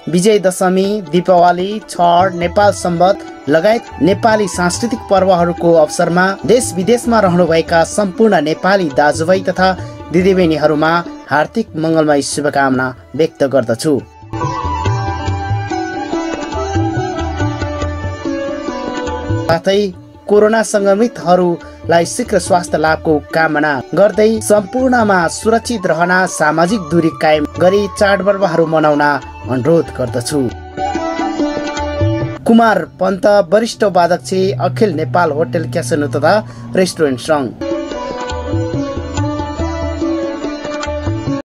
विजय दशमी, दीपावली, छठ, नेपाल सम्वत लगायत नेपाली सांस्कृतिक पर्वहरूको अवसरमा देश विदेशमा रहनुभएका सम्पूर्ण नेपाली दाजुभाइ तथा दिदीबहिनीहरूमा हार्दिक मङ्गलमय शुभकामना व्यक्त गर्दछु। साथै कोरोना संक्रमितहरूलाई शीघ्र स्वास्थ्य लाभको कामना गर्दै सम्पूर्णमा सुरक्षित रहन, सामाजिक दूरी कायम गरी चाडपर्वहरू मनाउन अनुरोध गर्दछु। कुमार पन्त, वरिष्ठ वादक, अखिल नेपाल होटल क्यासिनो तथा रेस्टुरेन्ट सङ्घ।